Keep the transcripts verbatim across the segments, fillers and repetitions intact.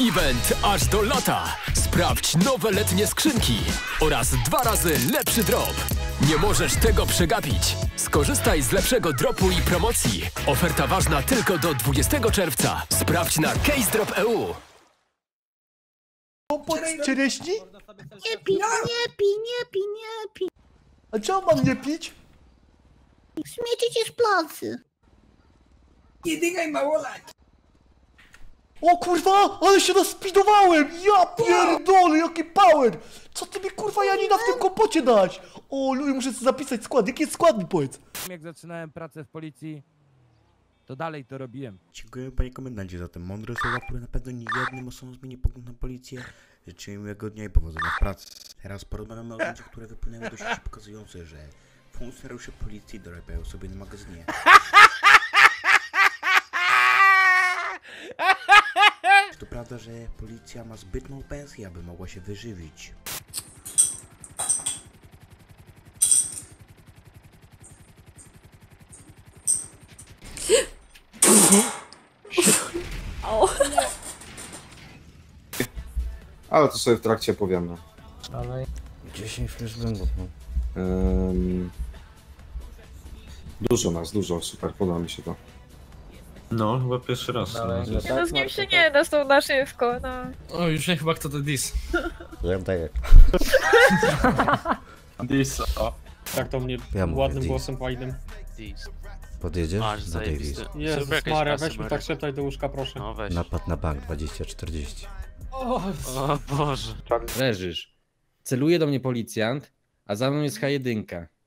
Event aż do lata. Sprawdź nowe letnie skrzynki oraz dwa razy lepszy drop. Nie możesz tego przegapić. Skorzystaj z lepszego dropu i promocji. Oferta ważna tylko do dwudziestego czerwca. Sprawdź na casedrop kropka e u. Komponent czereśni? Nie pi, nie pi, nie pi, nie pi. A czemu mam nie pić? Śmiecicie z placy. Nie dygaj małolat! O kurwa, ale się naspidowałem! Ja pierdolę, jaki power! Co ty mi kurwa Janina w tym kompocie dać? O luju, muszę sobie zapisać skład. Jaki jest skład mi powiedz? Jak zaczynałem pracę w policji, to dalej to robiłem. Dziękuję panie komendancie za te mądre słowa, które na pewno nie jednym osobom zmieni pogląd na policję. Życzę miłego dnia i powodzenia w pracy. Teraz porozmawiamy o zdjęciach, które wypłynęły do sieci, pokazujące, że funkcjonariusze policji dorabiają sobie na magazynie. Czy to prawda, że policja ma zbyt małą pensję, aby mogła się wyżywić? Ale to sobie w trakcie powiemy. Ale dziesięć flashbangów. Um, dużo nas, dużo, super, podoba mi się to. No, chyba pierwszy raz. Ale No, No z nim się nie da, są na szybko, no. O, już nie chyba kto to dis. Wiem tak jak. Dis, o. Tak to mnie Ja mówię ładnym dis. głosem fajnym. Podjedziesz do tej wizy. Jezus Maria, weź mi tak szeptaj do łóżka, proszę. No weź. Napad na bank dwadzieścia czterdzieści. O, O Boże. leżysz. Celuje do mnie policjant, a za mną jest H jeden.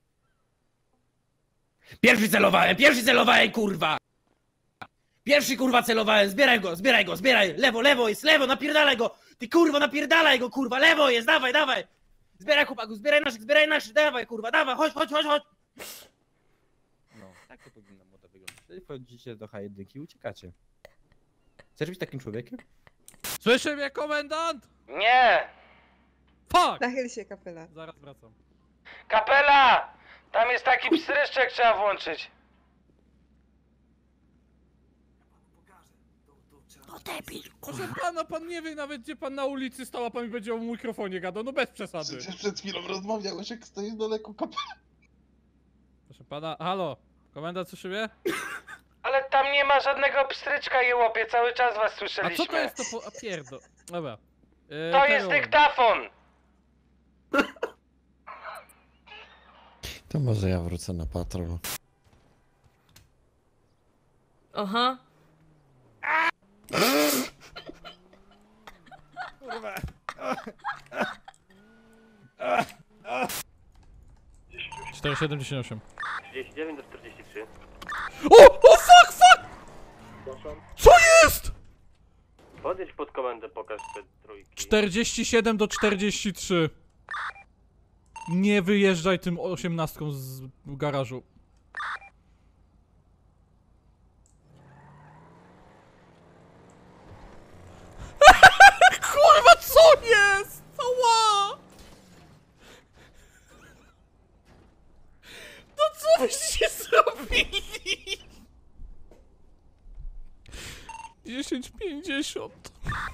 Pierwszy celowałem, pierwszy celowałem, kurwa! Pierwszy kurwa celowałem, zbieraj go, zbieraj go, zbieraj! Lewo, lewo jest, lewo, napierdalaj go! Ty kurwa, napierdalaj go, kurwa, lewo jest, dawaj, dawaj! Zbieraj chłopaku, zbieraj naszych, zbieraj naszych, dawaj kurwa, dawaj, chodź, chodź, chodź, chodź! No, tak to powinna moda wyglądać. Wtedy wchodzicie do H jeden i uciekacie. Chcesz być takim człowiekiem? Słyszy mnie komendant? Nie! Fuck! Nachyl się, kapela. Zaraz wracam. Kapela! Tam jest taki pstryczek, trzeba włączyć. No debil. Proszę pana, pan nie wie nawet gdzie pan na ulicy stał, a pan mi będzie o mikrofonie gadał, no bez przesady. Przecież przed chwilą rozmawiałeś, jak stoisz daleko kapela. Proszę pana, halo, komendant słyszy mnie? Ale tam nie ma żadnego pstryczka, jełopie, cały czas was A słyszeliśmy. co to jest to po... A pierdo... Dobra. Yy, To jest dyktafon! To może ja wrócę na patrol. Aha. Kurwa. cztery siedem dziesięć osiem. trzydzieści dziewięć do czterdzieści trzy. O! O fuck, fuck! Co jest? Podjedź pod komendę, pokaż te trójki. czterdzieści siedem do czterdzieści trzy. Nie wyjeżdżaj tym osiemnastką z garażu. Kurwa, co jest? Ała! No co byście zrobili? dziesięć pięćdziesiąt.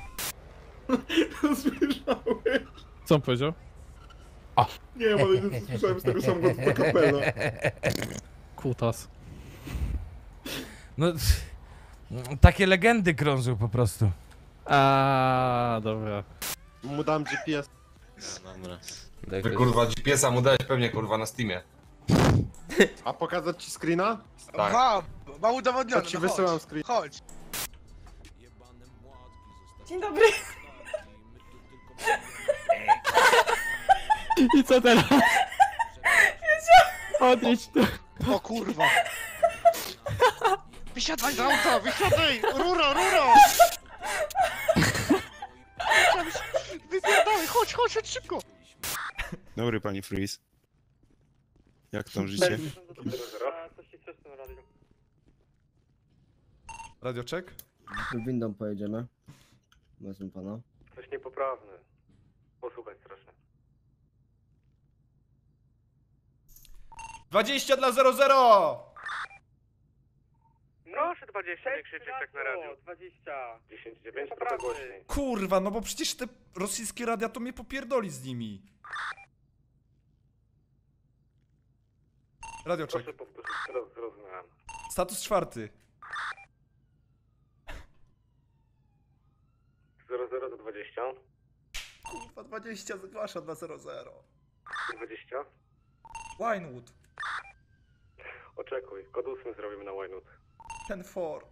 Słyszałeś? Co on powiedział? Nie, ale nie słyszałem z tego samego co kapela. Kutas. No, takie legendy krążą po prostu. A, dobra. Mu dam G P S. Dobra. Ty kurwa G P S-a mu dałeś pewnie kurwa na Steamie. A pokazać ci screena? Tak. Mam, mam udowodnione, To ci no wysyłam chodź, screen. chodź. Dzień dobry. I co teraz? Odjedź tu. O kurwa. Wysiadaj z auta, wysiadaj! Rura, rura! Wypierdalaj, chodź, chodź, chodź szybko! Dobry pani Freeze. Jak tam życie? Radio check? Windą pojedziemy. Wezmę pana. Coś niepoprawne. Posłuchaj strasznie. dwadzieścia dla zero zero! Proszę! Proszę dwadzieścia, nie krzyczeć tak na radiu. dwadzieścia. dziesięć dziewięć, trochę głośniej. Kurwa, no bo przecież te rosyjskie radia to mnie popierdoli z nimi. Radio check. Proszę powtórzyć, teraz zrozumiałem. Status czwarty. zero zero do dwadzieścia. Kurwa, dwadzieścia zgłasza na zero zero. dwadzieścia. Winewood. Oczekuj, kod ósmy zrobimy na Winewood. Ten for.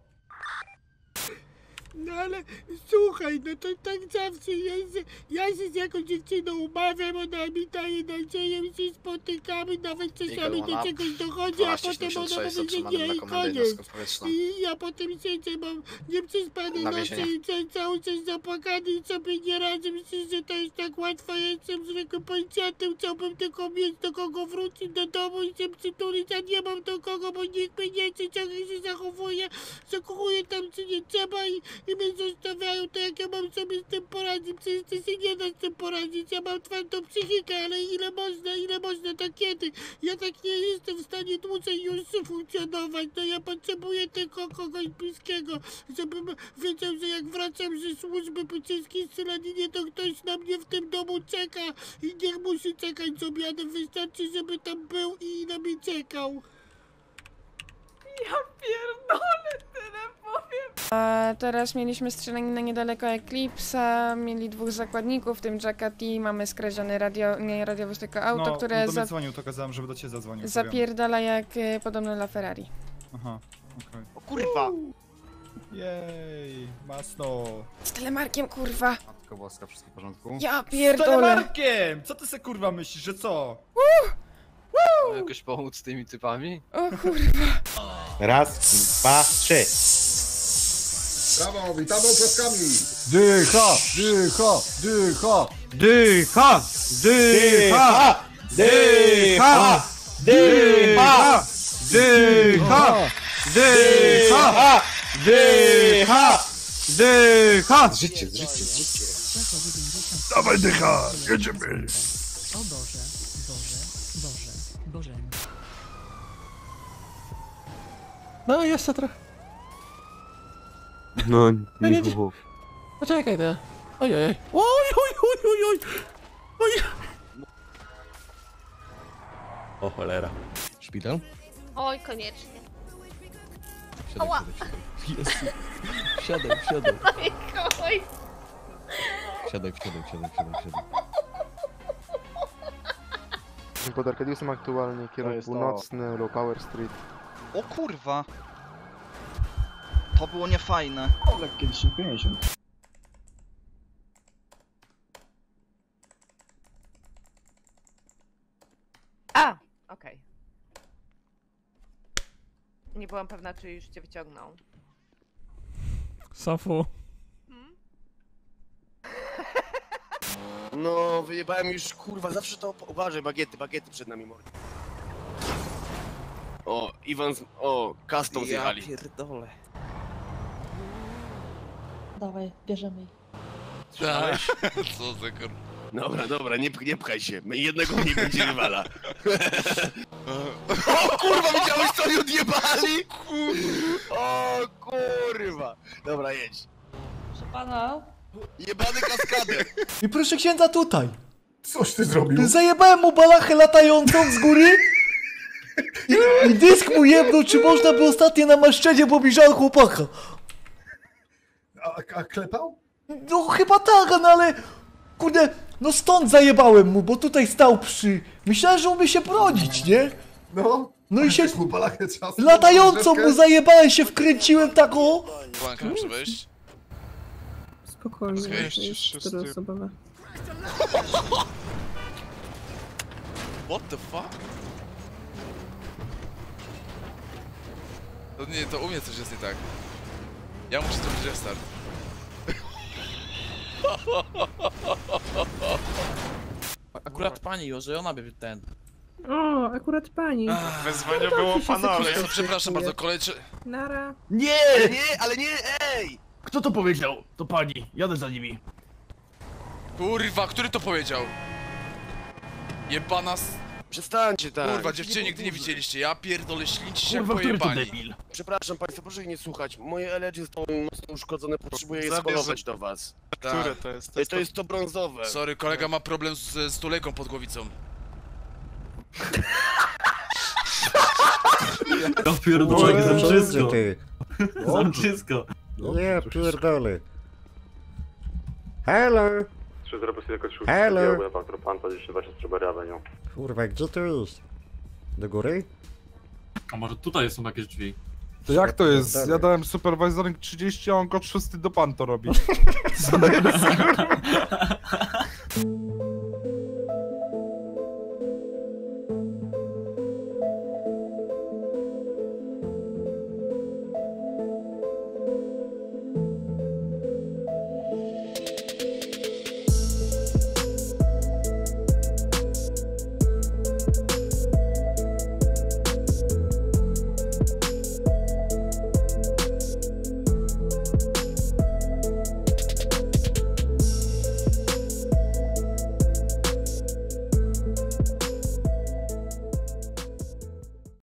No ale słuchaj, no to tak zawsze jest, że ja się z jakąś dziewczyną umawiam, ona mi daje nadzieję, się spotykamy, nawet czasami do czegoś dochodzi, a potem ona mówi, że nie i koniec. I ja potem siedzę, mam nieprzespane noce i cały czas zapłakany i sobie nie radzę, myślę, że to jest tak łatwo, ja jestem zwykłym policjantem, chciałbym tylko mieć do kogo wrócić do domu i się przytulić, a nie mam do kogo, bo nikt mnie nie chce, ciągle się zachowuje, zakochuje tam czy nie trzeba i I mnie zostawiają, to jak ja mam sobie z tym poradzić, przecież to się nie da z tym poradzić, ja mam twardą psychikę, ale ile można, ile można, to kiedy? Ja tak nie jestem w stanie dłużej już funkcjonować, no ja potrzebuję tylko kogoś bliskiego, żebym wiedział, że jak wracam ze służby po ciężkiej strzelaninie, to ktoś na mnie w tym domu czeka i niech musi czekać z obiadem, wystarczy, żeby tam był i na mnie czekał. Ja pierdolę, tyle powiem. A teraz mieliśmy strzelaninę niedaleko Eclipse'a, mieli dwóch zakładników, w tym Jacka T, mamy skradzione radio, nie radiowoz, tylko auto, no, które do za... mnie dzwonił, to kazałem, żeby do ciebie zadzwonił. zapierdala jak y, podobno La Ferrari. Aha, okej. Okay. O kurwa! Jej, masno. Z telemarkiem, kurwa! Matko boska, wszystko w porządku? Ja pierdolę! Z telemarkiem! Co ty se kurwa myślisz, że co? Uh! Mam jakoś pomóc z tymi typami? O kurwa! Raz, dwa, trzy. Brawo, witamy oklaskami. Dycha, dycha, dycha, dycha, dycha, dycha, dycha, dycha, dycha, dycha, dycha. Życie, życie, życie. Dawaj dycha, jedziemy. O Boże, Boże, Boże, Boże. No jeszcze trochę. No, nie, nie nie. było. Poczekaj, no. Ojej. Oj, oj, oj, oj, oj. Oj. O cholera. Szpital? Oj, koniecznie. Siadaj, Ała. siadaj, siadaj. Siadaj, siadaj. Oj, oj. Siadaj, siadaj, siadaj, siadaj, siadaj. Pod Arkadiusem aktualnie, kierunek północny, Low Power Street. O kurwa! To było niefajne. Lekkie dziesięć pięćdziesiąt. A, okej. Nie byłam pewna, czy już cię wyciągnął. Safu. No, wyjebałem już, kurwa, zawsze to... Uważaj, bagiety, bagiety przed nami, mordy. O, Iwan z... O, custom zjechali. Ja pierdolę. Dawaj, bierzemy ich. Słyszałeś? Co za kur... Dobra, dobra, nie, nie pchaj się. My jednego nie będzie rywala. O kurwa, widziałeś co oni odjebali? O kurwa. Dobra, jedź. Proszę pana. Jebany kaskader. I proszę księdza tutaj. Coś ty zrobił? Zajebałem mu balachę latającą z góry i, i dysk mu jebnął, czy można by ostatnie namaszczenie, bo mi żal chłopaka. A, a klepał? No chyba tak, no ale... Kurde, no stąd zajebałem mu, bo tutaj stał przy... Myślałem, że umie się bronić, nie? No. No i się... Mu balachę czas. Latającą mu zajebałem, się wkręciłem tak o... Blanka, muszę wejść? Spokojnie, to jest czteroosobowe. What the fuck? To nie, to u mnie coś jest nie tak. Ja muszę zrobić restart. Akurat pani już, że ona by ten. O, akurat pani. Wezwanie było panowie. Ja przepraszam bardzo, kolejczy... Nara. Nie, nie, ale nie, ej! Kto to powiedział? To pani. Jadę za nimi. Kurwa, który to powiedział? Jebana s... Przestańcie tak. Kurwa, dziewczyny nigdy nie widzieliście, ja pierdolę, ślincie się jak Kurwa, który to pojebani. debil? Przepraszam państwa, proszę ich nie słuchać. Moje L E D zostało mocno uszkodzone, potrzebuję je Zabierz- skolować do was. Tak. to jest? To jest to, jest to brązowe. Sorry, kolega ma problem z stulejką pod głowicą. Ja pierdolę, zamczysko. ty. Zamczysko. Nie, pierdolę. Hello. trzy zero jako trzy. Hello. Pan dziesięć dwadzieścia Strawberry Avenue. Kurwa, gdzie to iść? Do góry? A może tutaj są jakieś drzwi? To jak to jest? Dalej. Ja dałem supervisoring trzydzieści, a on kod szósty do pan to robi. Co jest, kurwa?